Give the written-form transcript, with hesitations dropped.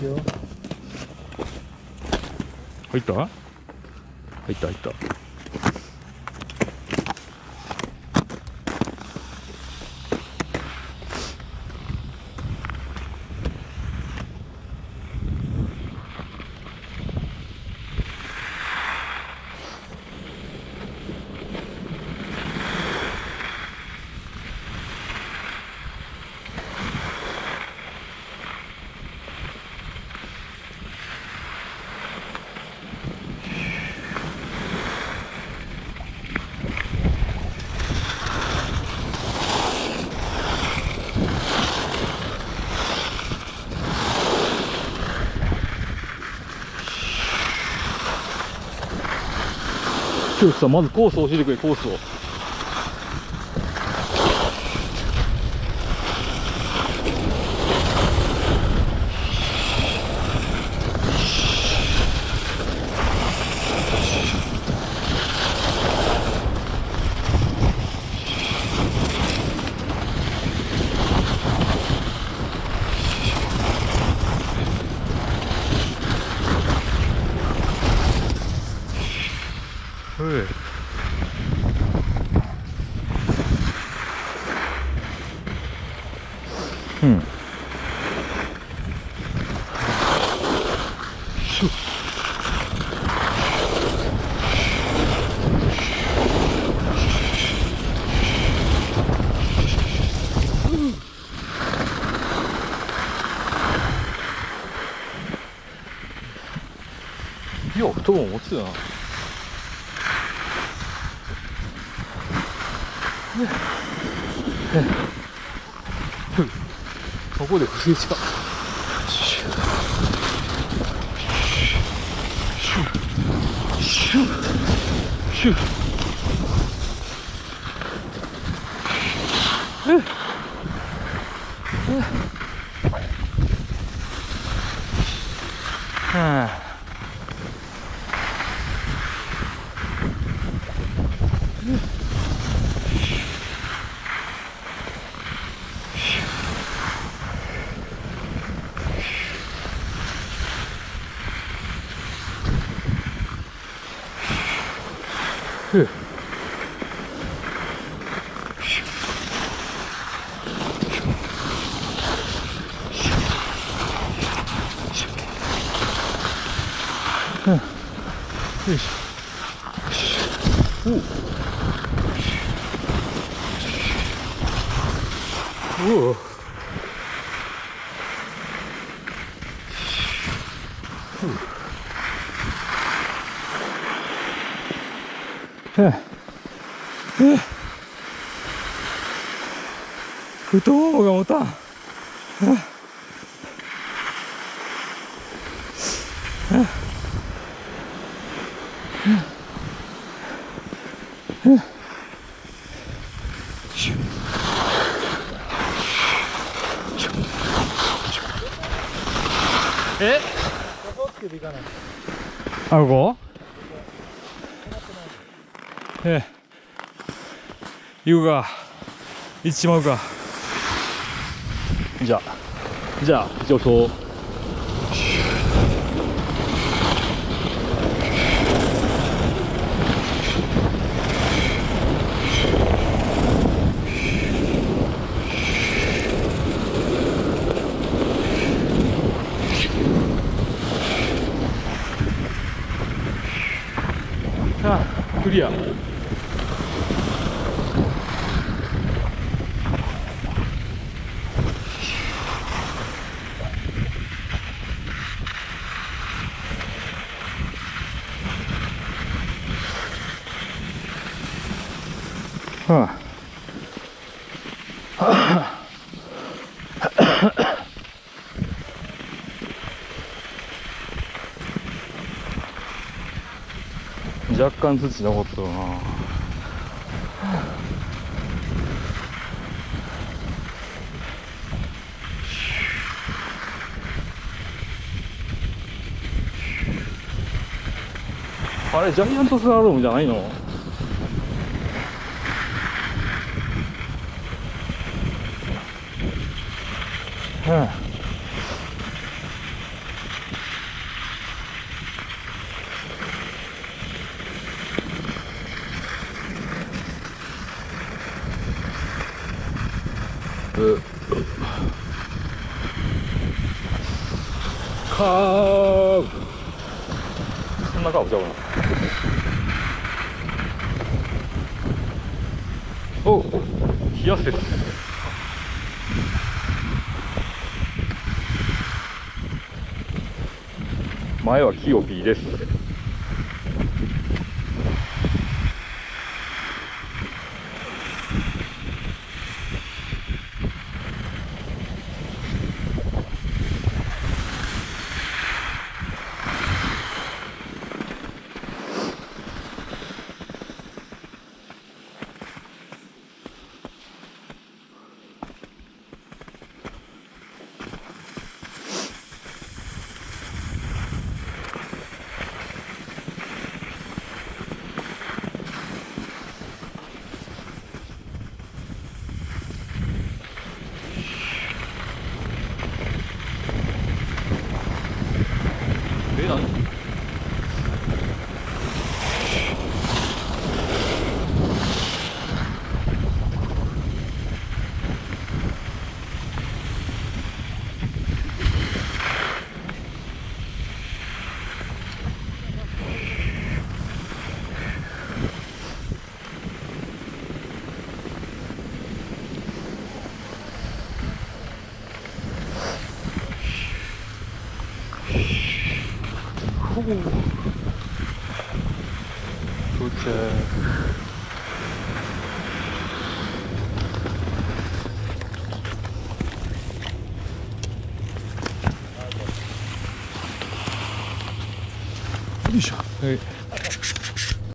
よ。 入った入った入った。今日さ、まずコースを教えてくれ、コースを。うん。よう、太もも持つよな。ここで不正ちゃう。シュッシュッはあ。よいしょ。おお。太ももが持たん。え？あ、ここ？行くか。行っちまうか。じゃあ上昇。クリア。若干土残っとるな。あれジャイアントスラロームじゃないの？ カーブ。そんなカーブちゃうな。お、冷やせた。前はキヨピーです。何？到着。よいしょ。はい。